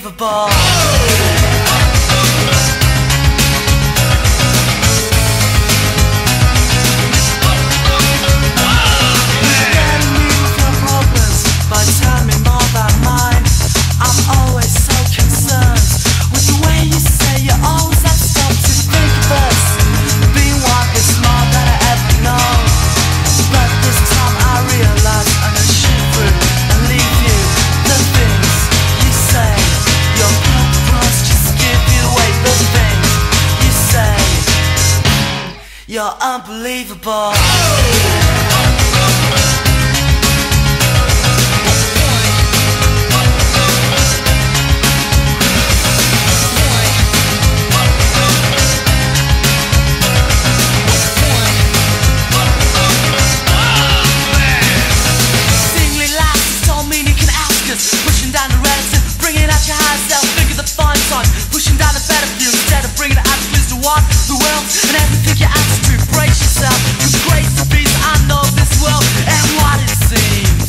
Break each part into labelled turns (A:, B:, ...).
A: unbelievable. You're unbelievable. Singly laughs don't mean you can ask us. Pushing down the relative, bringing out your higher self. Think of the fine time, pushing down the better view instead of bringing it out to the what, the world, and everything you ask to brace yourself. Cause grace to be, I know this world and what it seems.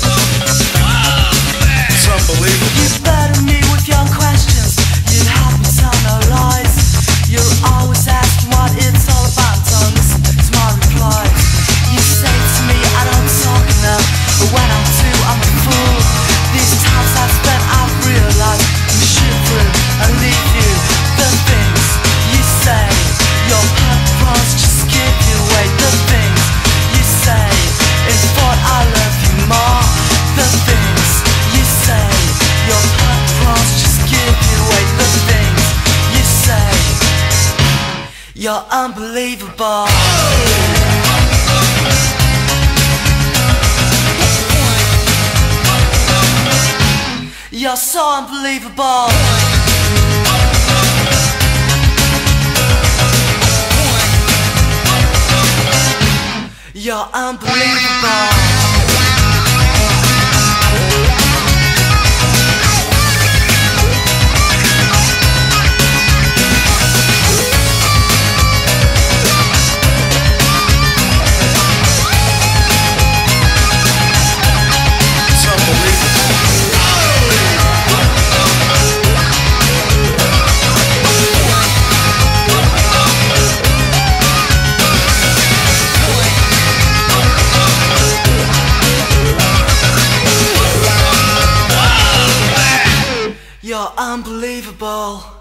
B: It's unbelievable.
A: You burden me with your questions. You help me tell no lies. You're always asking what it's all about. Don't listen to my replies. You say to me I don't talk enough, but when I'm too, I'm a fool. These times I've spent, I've realized you shoot through and leave you. The things you say, your purpose just give you away. The things you say, in thought I love you more. The things you say, your purpose just give you away. The things you say, you're unbelievable. You're so unbelievable. You're unbelievable. You're unbelievable.